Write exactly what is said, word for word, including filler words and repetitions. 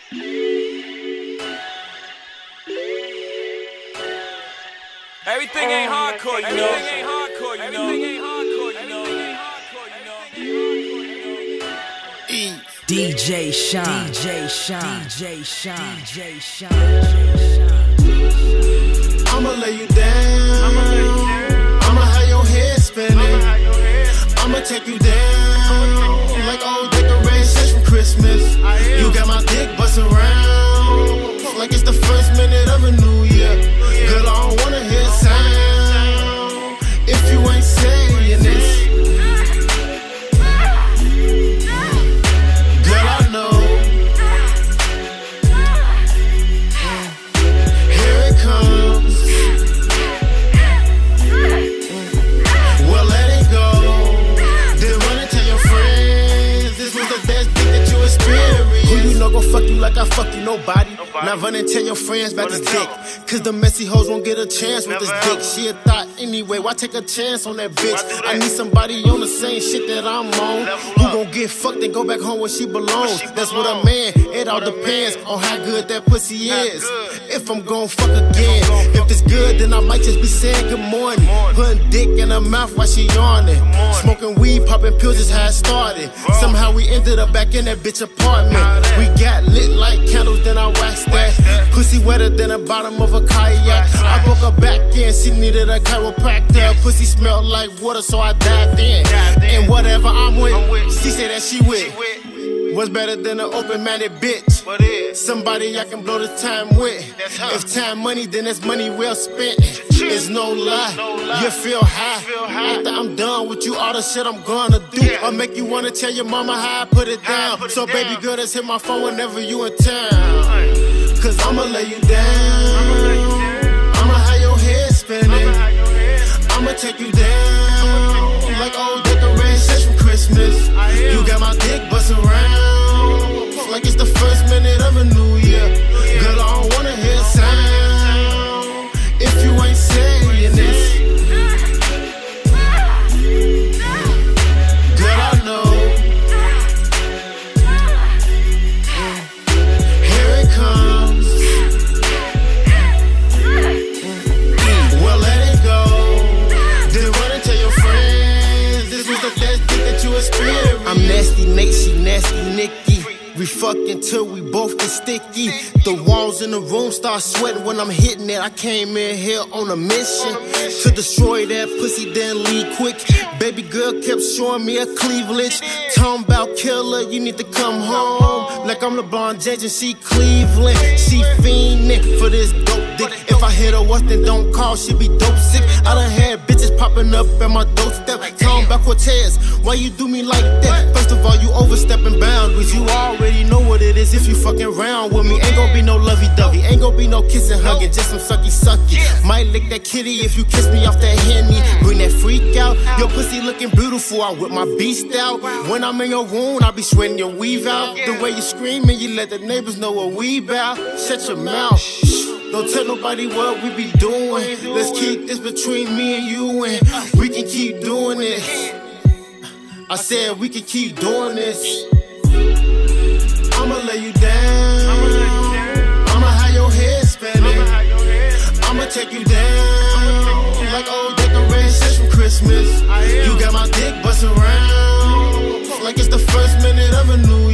Everything ain't hardcore, you know. Everything ain't hardcore, you know. Everything ain't hardcore, you know. D J Shine, D J Shine, D J Shine, D J Shine. I'ma lay you down. I'ma lay you down. I'ma have your head spinning. I'ma take you down like old decorations from Christmas. You got my dick bustin' around like it's the first minute of a new year. Girl, I don't wanna hear sound if you ain't saying this. Girl, I know. Here it comes. Well, let it go. Then run and tell your friends this was the best thing that you experienced. Who you know gon' fuck you like I fuck you? Nobody. Now run and tell your friends about this dick, cause the messy hoes won't get a chance with this dick. She a thought anyway, why take a chance on that bitch? I need somebody on the same shit that I'm on, who gon' get fucked and go back home where she belongs. That's what a man, it all depends on how good that pussy is. If I'm gon' fuck again, if it's good then I might just be saying good morning. Putting dick in her mouth while she yawning. Smoking weed, popping pills is how it started. Somehow we ended up back in that bitch apartment. We got lit like candles, then I waxed that. Pussy wetter than the bottom of a kayak. I broke her back in, she needed a chiropractor. Pussy smelled like water, so I dived in. And whatever I'm with, she said that she with. What's better than an open-minded bitch? Somebody I can blow the time with. If time money, then it's money well spent. It's no lie, you feel high. After I'm done with you, all the shit I'm gonna do, I'll make you wanna tell your mama how I put it down. So baby girl, just hit my phone whenever you in town, cause I'ma lay you down. I'ma have your head spinning. I'ma take you down like old decorations from Christmas. You got my dick bustin' around like it's the first minute of a new year. Girl, I don't wanna hear sound if you ain't saying this. Girl, I know. Here it comes. Well, let it go. Then run and tell your friends this was the best thing that you experienced. I'm nasty Nate, she nasty Nikki. We fuck until we both get sticky. The walls in the room start sweating when I'm hitting it. I came in here on a mission to destroy that pussy, then leave quick. Baby girl kept showing me a cleavage. Talking about killer, you need to come home. Like I'm LeBron James and she Cleveland. She fiending for this dope dick. If I hit her once, then don't call, she be dope sick. I done had bitches popping up at my doorstep. Talking about Cortez, why you do me like that? First of all, you overstepping boundaries. You already know what it is if you fucking around with me. Ain't gon' be no lovey-dovey, ain't gon' be no kissing, hugging, just some sucky-sucky. Might lick that kitty if you kiss me off that Henny. Bring that freak out, your pussy looking beautiful. I whip my beast out. When I'm in your room, I be sweating your weave out. The way you screaming, you let the neighbors know what we bout. Shut your mouth. Don't tell nobody what we be doing. Let's keep this between me and you, and we can keep doing this. I said we can keep doing this. I'ma lay you down. I'ma have your head spinning. I'ma take you down like old decorations from Christmas. You got my dick bustin' around like it's the first minute of a new